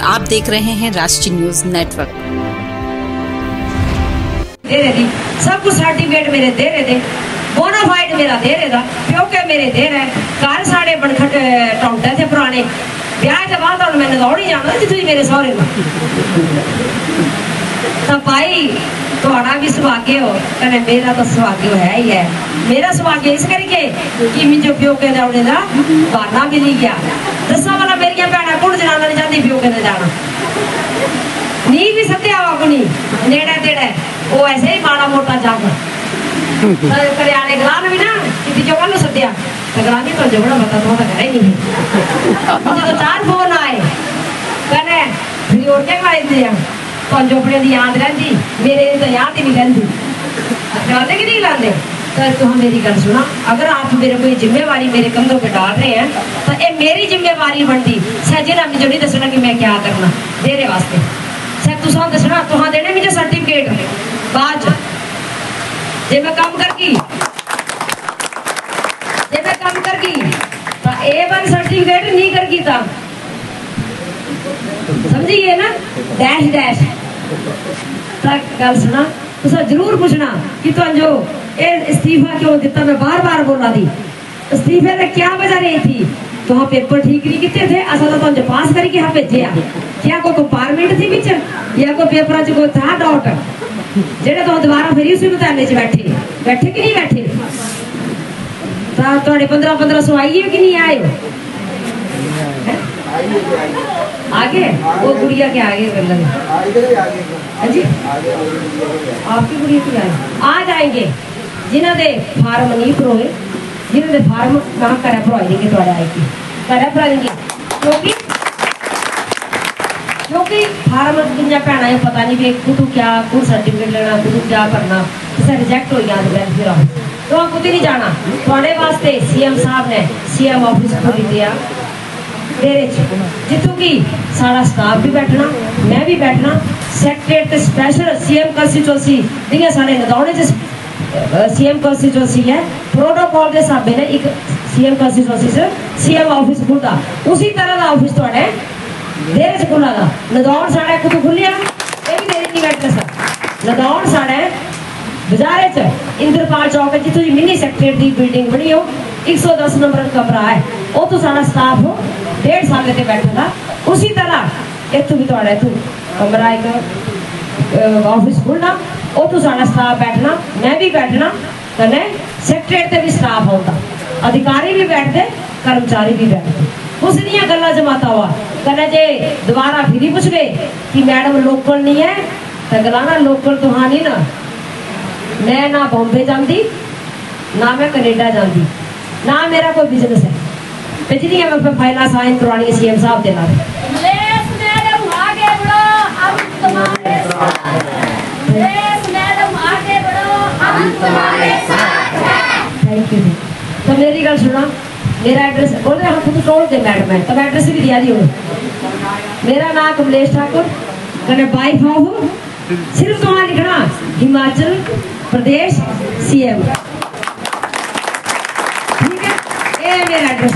आप देख रहे हैं राष्ट्रीय न्यूज नेटवर्क। दे रहे थी सब कुछ सर्टिफिकेट मेरे दे रहे थे, बोनाफाइड मेरा दे रहे था, प्योके मेरे दे रहे, घर साढ़े बनखट टौंटे थे पुराने, ब्याह के बाद और मैंने दौड़ी जाना जी तुझे मेरे सौरे में तब भाई थोड़ा भी सौभाग्य हो कने मेरा तो सौभाग्य है ही है। मेरा सौभाग्य इस करके कि मुझे प्योके दौड़े का बहाना मिली गया। दसा वाला मेरिया भैन कुण जनाना नहीं चाहती प्योके ने जाना नी भी सत्या अपनी नेड़े तेड़े वो ऐसे ही माड़ा मोटा जाग करियाले गलान भी ना कि जो कल सत्या गलानी तो जो बड़ा बता तो घर ही नहीं है। मुझे तो 4 फोन आए कने फिर और क्या खाए थे तो जो अपने दी याद रहती मेरे तो याद ही नहीं रहती लाते कि नहीं लाते। तो तुम मेरी गल सुना, अगर आप मेरे कोई जिम्मेवारी मेरे कंधों पे डाल रहे हैं तो ये मेरी जिम्मेवारी बनती सहजिला मुझे नहीं दसना कि मैं क्या करना तेरे वास्ते सर तुसा दसना तुहां देने मुझे सर्टिफिकेट बाद जे मैं काम करगी तो A1 सर्टिफिकेट नहीं करगी था समझिए ना डैश डैश तक गल सुना तुसा जरूर पूछना कि तुम जो इस्तीफा क्यों दिता। मैं बार बार बोला थी इस्तीफे ने क्या वजह रही थी तुहां पेपर ठीक नहीं किते थे असा तो तुम पास करके यहाँ भेजे क्या कोई कंपार्टमेंट थी बिच या कोई पेपर च कोई था डाउट जेड़े तुम दोबारा फिर उसी मुताले च बैठे कि नहीं बैठे तो 1500 आइए कि नहीं आए आगे वो गुड़िया के आगे कर लगे जी आपकी गुड़िया के आगे आ जाएंगे जिन्हों दे फार्म नहीं भरोए जिन्हों दे फार्म ना घर भरवाई देंगे थोड़े आएगी घर भराएंगे क्योंकि फार्म जिन्हें भैन पता नहीं भी कुतू क्या कुछ सर्टिफिकेट लेना कुतू क्या करना किसी रिजेक्ट हो गया फिर तो आप कुछ नहीं जाना थोड़े वास्ते CM साहब ने CM ऑफिस खोल दिया डेरे जितों की सारा स्टाफ भी बैठना मैं भी बैठना सेक्रेटरी ते स्पेशल CM कंस्टिट्यूएंसी जिन्हें सारे नदौड़े च CM कंस्टिट्यूएंसी है प्रोटोकॉल के हिसाब ने एक CM कंस्टिट्यूएंसी से CM ऑफिस खुलता उसी तरह का ऑफिस थोड़े देर च खुला था नदौड़ साढ़े कुछ खुलिया ये भी देरी नहीं बैठते सर नदौड़ साढ़े बाजारे च इंद्रपाल चौक जितों की मिनी सेक्रेटरी की बिल्डिंग बनी हो 110 नंबर कमरा है वो तो सारा स्टाफ हो 1.5 साल से बैठा था उसी तरह इतों भी थोड़ा इतों कमरा एक ऑफिस खुलना वो तो सारा स्टाफ बैठना मैं भी बैठना कने सेक्रेटरी ते भी स्टाफ होता अधिकारी भी बैठते कर्मचारी भी बैठते कुछ नहीं गल्ला जमाता हुआ कने जे दोबारा फिर पूछ गए कि मैडम लोकल नहीं है तो गलाना लोकल तो हाँ नहीं ना मैं ना बॉम्बे जाती ना मैं कनेडा जाती ना मेरा कोई बिजनेस है पिछली मैं फाइल साइन करवानी CM साहब के नाल थैंक यू। तो मेरी गल सुना मेरा एड्रेस बोल रहे हम खुद टोल दे मैडम है तो एड्रेस भी दिया दी मेरा नाम कमलेश ठाकुर कने वाइफ ऑफ सिर्फ तुम लिखना हिमाचल प्रदेश CM ठीक है ये मेरा एड्रेस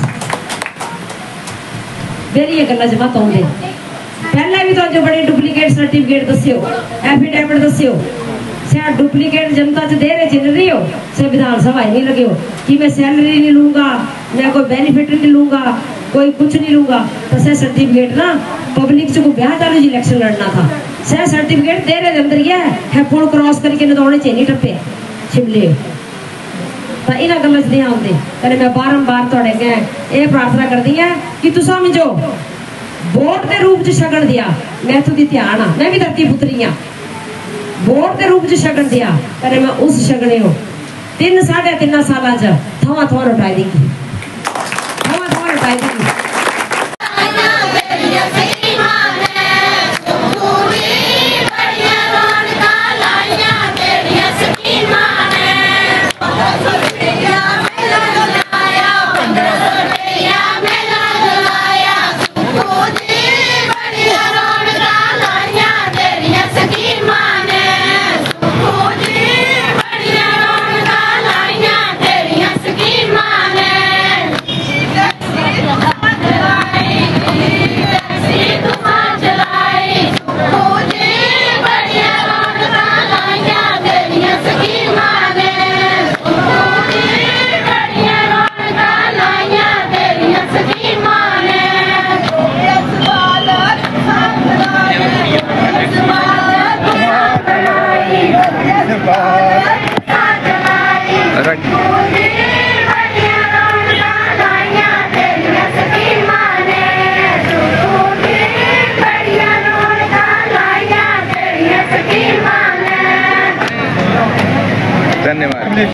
मेरी ये गल्ला जमा तो पहले भी तो जो बड़े डुप्लीकेट सर्टिफिकेट दस्यो एफिडेविट दस्यो शायद डुप्लीकेट जनता च दे रहे चिन्ह रही हो से विधानसभा नहीं लगे हो कि मैं सैलरी नहीं लूंगा मैं कोई बेनिफिट नहीं लूंगा कोई कुछ नहीं लूंगा तो सह सर्टिफिकेट ना पब्लिक से कोई ब्याह चालू इलेक्शन लड़ना था सह सर्टिफिकेट दे रहे अंदर यह है फोन क्रॉस करके नदौड़े च नहीं टप्पे शिमले तो इन्होंने गलों च नहीं आते कने मैं बारंबार थोड़े अगे ये प्रार्थना करती है कि तुसा मुझो वोट के रूप च शगन दिया मैं तुझी ध्यान हाँ मैं भी धरती पुत्री हाँ वोट के रूप च शगन दिया कने मैं उस शगने हो 3 साढ़े 3 साल थवा थवा लुटाई देगी थवा थवा लुटाई देगी